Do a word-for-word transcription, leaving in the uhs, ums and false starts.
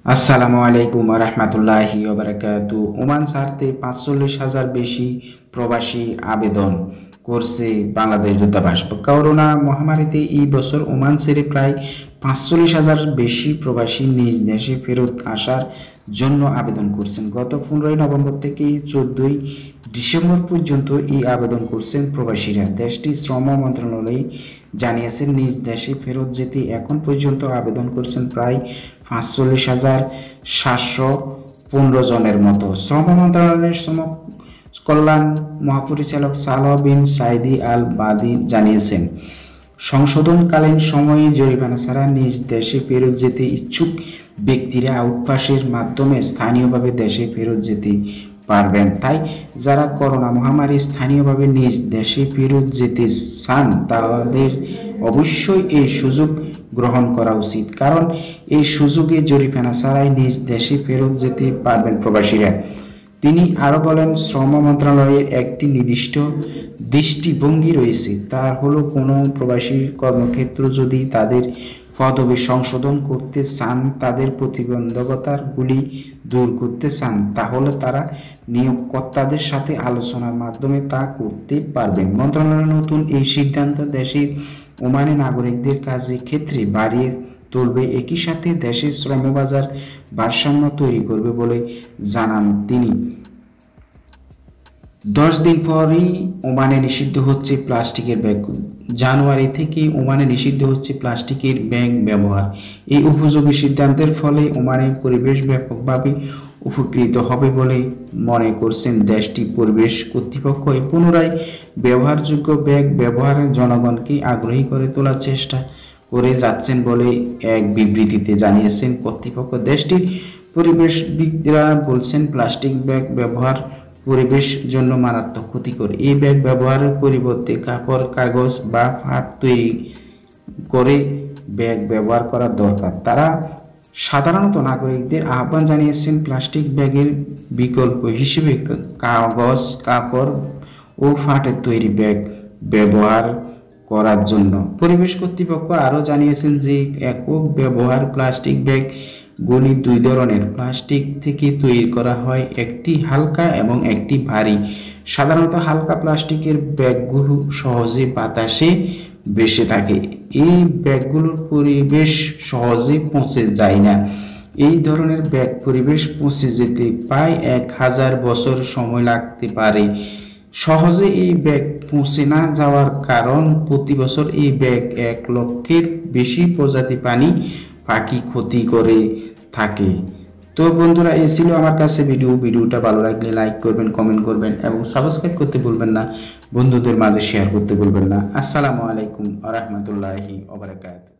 আসসালামু আলাইকুম রহমতুল্লাহি ওবারাকাতু। ওমান ছাড়তে পাঁচচল্লিশ হাজার বেশি প্রবাসী আবেদন করছে বাংলাদেশ দূতাবাস। করোনা মহামারীতে এই বছর ওমান ছেড়ে প্রায় পাঁচচল্লিশ হাজার বেশি প্রবাসী নিজ দেশে ফেরত আসার জন্য আবেদন করছেন। গত পনেরোই নভেম্বর থেকে চোদ্দই ডিসেম্বর পর্যন্ত এই আবেদন করছেন প্রবাসীরা। দেশটির শ্রম মন্ত্রণালয় জানিয়েছেন, নিজ দেশে ফেরত যেতে এখন পর্যন্ত আবেদন করছেন প্রায় পাঁচচল্লিশ হাজার সাতশো পনেরো জনের মতো। শ্রম মন্ত্রণালয়ের শ্রম কল্যাণ মহাপরিচালক সালাহ বিন সাইদি আল বাদি জানিয়েছেন, সংশোধনকালীন সময়ে জরিমানা ছাড়া নিজ দেশে ফেরত যেতে ইচ্ছুক ব্যক্তিরা আউটপাসের মাধ্যমে স্থানীয়ভাবে দেশে ফেরত যেতে পারবেন। তাই যারা করোনা মহামারী স্থানীয়ভাবে নিজ দেশে ফেরত যেতে চান তাদের অবশ্যই এই সুযোগ গ্রহণ করা উচিত, কারণ এই সুযোগে জরিমানা ছাড়াই নিজ দেশে ফেরত যেতে পারবেন প্রবাসীরা। তিনি আরও বলেন, শ্রম মন্ত্রণালয়ের একটি নির্দিষ্ট দৃষ্টিভঙ্গি রয়েছে, তা হলো কোনো প্রবাসী কর্মক্ষেত্র যদি তাদের পদবি সংশোধন করতে চান, তাদের প্রতিবন্ধকতাগুলি দূর করতে চান, তাহলে তারা নিয়োগকর্তাদের সাথে আলোচনার মাধ্যমে তা করতে পারবেন। মন্ত্রণালয়ের নতুন এই সিদ্ধান্ত দেশের ওমানি নাগরিকদের কাজের ক্ষেত্রে বাড়িয়ে তুলবে, একই সাথে দেশের শ্রমবাজার ভারসাম্য তৈরি করবে বলে জানান তিনি। দশ দিন পরই ওমানে নিষিদ্ধ হচ্ছে প্লাস্টিকের ব্যাগ। জানুয়ারি থেকে ওমানে নিষিদ্ধ হচ্ছে প্লাস্টিকের ব্যাগ ব্যবহার। এই উপযোগী সিদ্ধান্তের ফলে ওমানের পরিবেশ ব্যাপকভাবে উপকৃত হবে বলে মনে করছেন দেশটির পরিবেশ কর্তৃপক্ষ। পুনরায় ব্যবহারযোগ্য ব্যাগ ব্যবহারে জনগণকে আগ্রহী করে তোলার চেষ্টা করে যাচ্ছেন বলে এক বিবৃতিতে জানিয়েছেন কর্তৃপক্ষ। দেশটির পরিবেশবিদরা বলছেন, প্লাস্টিক ব্যাগ ব্যবহার পরিবেশ জন্য মারাত্মক ক্ষতিকর। এই ব্যাগ ব্যবহারের পরিবর্তে কাপড়, কাগজ বা পাট তৈরি করে ব্যাগ ব্যবহার করা দরকার। তারা সাধারণত নাগরিকদের আহ্বান জানিয়েছেন প্লাস্টিক ব্যাগের বিকল্প হিসেবে কাগজ, কাপড় ও পাটের তৈরি ব্যাগ ব্যবহার করার জন্য। পরিবেশ কর্তৃপক্ষ আরও জানিয়েছেন যে একক ব্যবহার প্লাস্টিক ব্যাগ গুলি দুই ধরনের প্লাস্টিক থেকে তৈরি করা হয়, একটি হালকা এবং একটি ভারী। সাধারণত হালকা প্লাস্টিকের ব্যাগগুলো সহজে বাতাসে ভেসে থাকে। এই ব্যাগগুলোর পরিবেশ সহজে পৌঁছে যায় না। এই ধরনের ব্যাগ পরিবেশ পৌঁছে যেতে প্রায় এক হাজার বছর সময় লাগতে পারে। সহজে এই ব্যাগ পৌঁছে না যাওয়ার কারণ প্রতি বছর এই ব্যাগ এক লক্ষের বেশি প্রজাতি প্রাণী পাখি ক্ষতি করে থাকে। তো বন্ধুরা, এই ছিল আমার কাছে ভিডিও ভিডিওটা ভালো লাগলে লাইক করবেন, কমেন্ট করবেন এবং সাবস্ক্রাইব করতে ভুলবেন না, বন্ধুদের মাঝে শেয়ার করতে ভুলবেন না। আসসালামু আলাইকুম ওয়া রাহমাতুল্লাহি ওয়া বারাকাতুহু।